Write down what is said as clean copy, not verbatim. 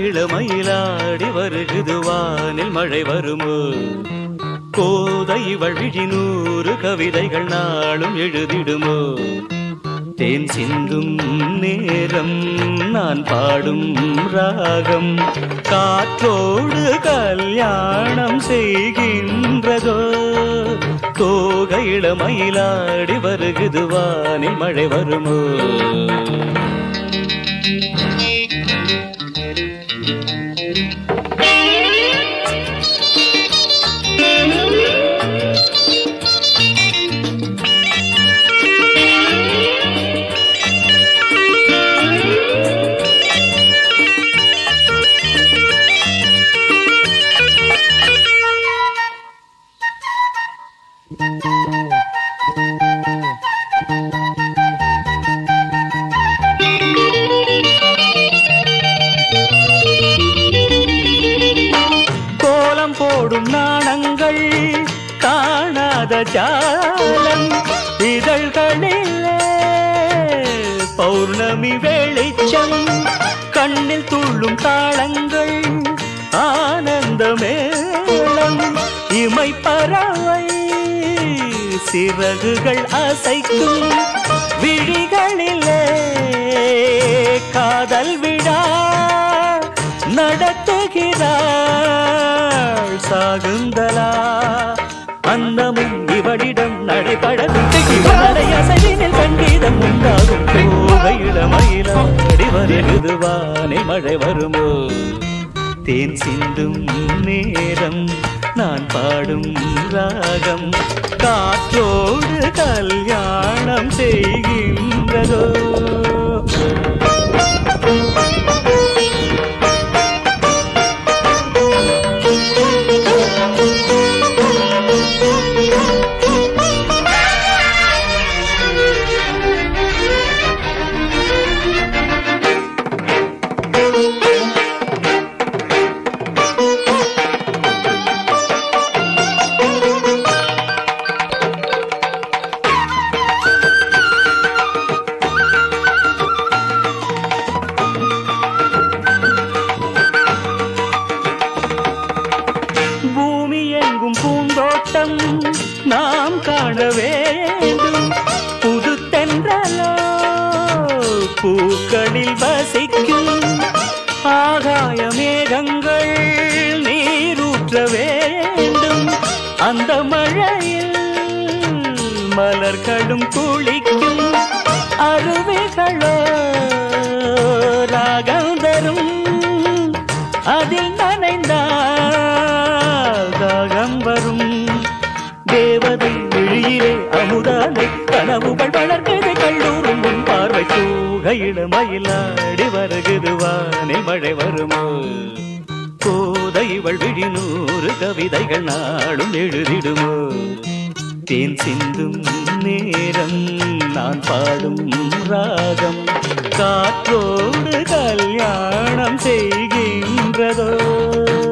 இளமயிலாடி வருகுது வானில் மழை வருமோ கோதை இவள் விழி 100 கவிதைகள் நாளும் எழுதிடுமோ தேன் சிந்தும் நேரம் நான் பாடும் ராகம் காற்றோடு கல்யாணம் செய்கின்றதோ தோகை இளமயிலாடி வருகுது வானில் மழை வருமோ கோலம் போடும் நாணங்கள் காணாத ஜாலம் இதழ்களிலே பௌர்ணமி வெளிச்சம் கண்ணில் துள்ளும் தாளங்கள் ஆனந்த மேளம் இமை பறவை சிறகுகள் அசைக்கும் விழிகளிலே காதல் விழா நடத்துகிறாள் சாகுந்தலா அன்னமும் இவளிடம் நடைபடவிட்டு இவளையசைவினில் சங்கீதம் உண்டாகும் தோகை இளமயிலாடி வருகுது வானில் மழை வருமோ தேன் சிந்தும் நேரம் நான் பாடும் ராகம் காற்றோடு கல்யாணம் செய்கின்றதோ பூமி எங்கும் பூந்தோட்டம் நாம் காண வேண்டும் புது தென்றலோ பூக்களில் வசிக்கும் ஆகாய மேகங்கள் நீரூற்ற வேண்டும் அந்த மழையில் மலர்களும் குளிக்கும் அருவிகளோ ராகம் தரும் அதில் நனைந்தால் தாகம் வரும் தேவதை விழியிலே அமுதானை கனவுகள் வளர்க்கிறது கல்லூரும் முன் பார்வை தூகை இளமயிலாடி வருகுது வானில் மழை வருமோ கோதை இவள் விழி 100 கவிதைகள் நாளும் எழுதிடுமோ தேன் சிந்தும் நேரம் நான் பாடும் ராகம் காற்றோடு கல்யாணம் செய்கின்றதோ